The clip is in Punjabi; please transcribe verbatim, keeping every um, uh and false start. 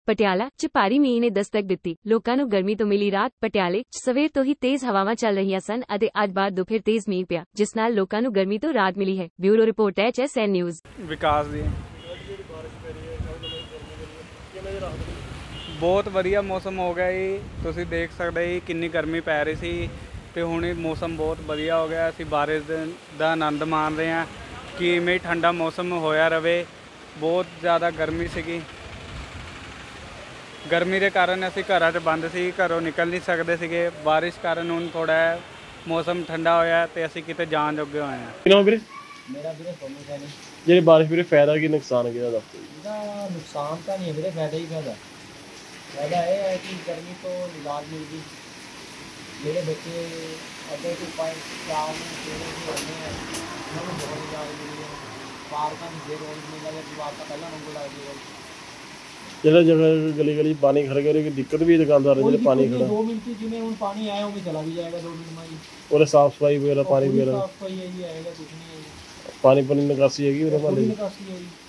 ਪਟਿਆਲਾ 'ਚ ਭਾਰੀ ਮੀਂਹ ਨੇ ਦਸਤਕ ਦਿੱਤੀ। ਲੋਕਾਂ ਨੂੰ ਗਰਮੀ ਤੋਂ ਮਿਲੀ ਰਾਹਤ। ਪਟਿਆਲੇ 'ਚ ਸਵੇਰ ਤੋਂ ਹੀ ਤੇਜ਼ ਹਵਾਵਾਂ ਚੱਲ ਰਹੀਆਂ ਸਨ ਅਤੇ ਅੱਜ ਬਾਅਦ ਦੁਪਹਿਰ ਤੇਜ਼ ਮੀਂਹ ਪਿਆ, ਜਿਸ ਨਾਲ ਲੋਕਾਂ ਨੂੰ ਗਰਮੀ ਤੋਂ ਰਾਹਤ ਮਿਲੀ ਹੈ। Bureau report H S N news. ਵਿਕਾਸ ਦੀ ਬਹੁਤ ਵਧੀਆ ਮੌਸਮ ਹੋ ਗਿਆ ਜੀ। ਤੁਸੀਂ ਦੇਖ ਸਕਦੇ ਜੀ ਕਿੰਨੀ ਗਰਮੀ ਪੈ ਰਹੀ ਸੀ ਤੇ ਹੁਣ ਮੌਸਮ ਬਹੁਤ ਵਧੀਆ ਹੋ ਗਿਆ। ਅਸੀਂ ਬਾਰਿਸ਼ ਦਾ ਆਨੰਦ ਮਾਣ ਰਹੇ ਹਾਂ ਕਿ ਇਵੇਂ ਹੀ ਠੰਡਾ ਮੌਸਮ ਹੋਇਆ ਰਵੇ। ਬਹੁਤ ਜ਼ਿਆਦਾ ਗਰਮੀ ਸੀਗੀ। ਗਰਮੀ ਦੇ ਕਾਰਨ ਅਸੀਂ ਘਰਾਂ 'ਚ ਬੰਦ ਸੀ, ਘਰੋਂ ਨਿਕਲ ਨਹੀਂ ਸਕਦੇ ਸੀਗੇ। ਬਾਰਿਸ਼ ਕਾਰਨ ਹੁਣ ਥੋੜ੍ਹਾ ਮੌਸਮ ਠੰਡਾ ਹੋਇਆ ਤੇ ਅਸੀਂ ਕਿਤੇ ਜਾਣ ਜੋਗੇ ਹੋਏ ਹਾਂ। ਕਿਉਂ ਵੀਰੇ? ਮੇਰਾ ਵੀਰੇ ਸੋਨੂੰ ਸੈਣੀ। ਜਿਹੜੀ ਬਾਰਿਸ਼ ਵੀਰੇ ਫਾਇਦਾ ਕੀ ਨੁਕਸਾਨ ਕਿਹਦਾ ਦੱਸੋ? ਇਹਦਾ ਨੁਕਸਾਨ ਤਾਂ ਨਹੀਂ ਹੈ ਵੀਰੇ, ਫਾਇਦਾ ਹੀ ਫਾਇਦਾ। ਫਾਇਦਾ ਇਹ ਹੈ ਕਿ ਗਰਮੀ ਤੋਂ ਨਿਜਾਤ ਮਿਲਦੀ। ਜਿਹੜੇ ਬੱਚੇ ਅੱਗੇ ਤੋਂ ਪੰਜ ਚਾਰ ਨੂੰ ਸਵੇਰੇ ਤੋਂ ਆਉਂਦੇ ਆ ਉਹਨਾਂ ਨੂੰ ਬਹੁਤ ਨਿਜਾਤ ਮਿਲਦੀ ਹੈ। ਪਾਰਕਾਂ ਨੂੰ ਜੇ ਰੋਜ਼ ਮਿਲਦਾ ਜਾਂ ਜਵਾਬ ਤਾਂ ਪਹਿਲਾਂ ਵਾਂਗੂ ਲੱਗਦੀ ਹੈ। ਜਿਹੜਾ ਜਗ੍ਹਾ ਗਲੀ ਗਲੀ ਪਾਣੀ ਖੜ ਗਿਆ ਉਹਦੀ ਦਿੱਕਤ ਵੀ ਦੁਕਾਨਦਾਰ ਜਿਹੜੇ ਪਾਣੀ ਖੜਾ ਦੋ ਮਿੰਟ ਜਿਵੇਂ ਹੁਣ ਪਾਣੀ ਆਇਆ ਉਵੇਂ ਚਲਾ ਵੀ ਜਾਏਗਾ ਦੋ ਮਿੰਟ ਮਾਈ। ਉਹਦੇ ਸਾਫ ਸਫਾਈ ਵਗੈਰਾ ਪਾਣੀ ਵਗੈਰਾ ਸਾਫ ਸਫਾਈ ਹੈ ਜੀ, ਆਏਗਾ ਕੁਛ ਨਹੀਂ ਹੈ ਜੀ। ਪਾਣੀ ਪਾਣੀ ਨਿਕਾਸੀ ਹੈਗੀ ਉਹਦੇ ਪਾਣੀ ਮਹੱਲੇ ਦੀ? ਨਿਕਾਸੀ ਹੈ ਜੀ।